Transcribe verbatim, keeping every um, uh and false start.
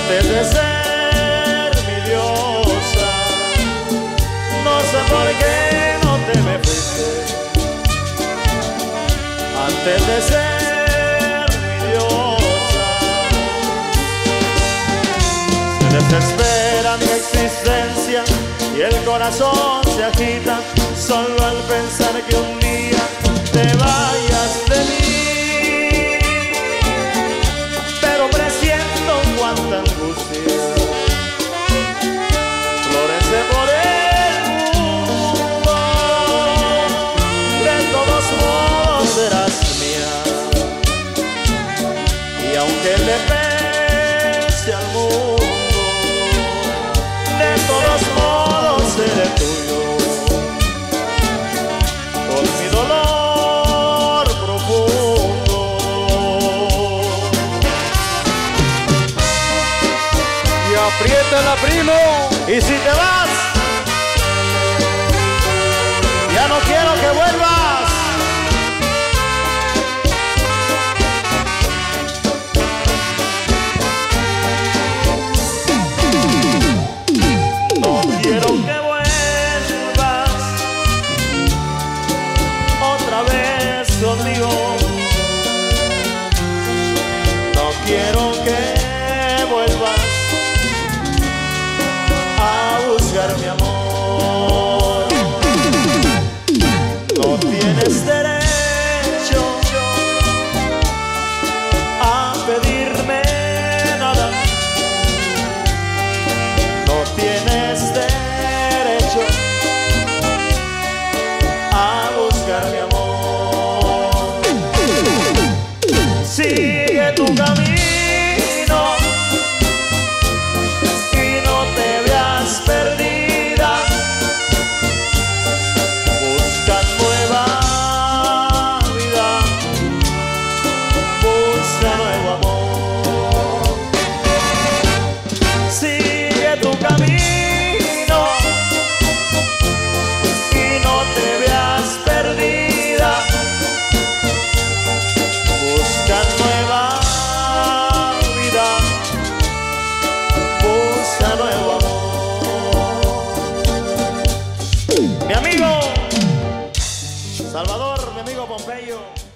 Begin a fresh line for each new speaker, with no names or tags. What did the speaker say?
antes de ser mi diosa. No sé por qué no te me fuiste antes de ser mi diosa. Se desespera mi existencia y el corazón se agita solo al pensar que un día te vayas de mí. Pero presiento cuánta angustia florece por el mundo. De todos modos serás mía, y aunque le pese al mundo, de todos modos seré tuyo. Por mi dolor profundo.
Y apriétala, primo.
Y si te vas, ya no quiero que vuelvas. No quiero que vuelvas otra vez conmigo. No quiero que vuelvas a buscar mi amor. No tienes derecho a pedirme nada. No tienes derecho a buscar mi amor. Sigue tu camino y no te veas perdida. Busca nueva vida, busca nuevo amor. Sigue tu camino y no te veas perdida. Busca nueva vida, busca nuevo amor. Mi amigo Salvador, mi amigo Pompeyo.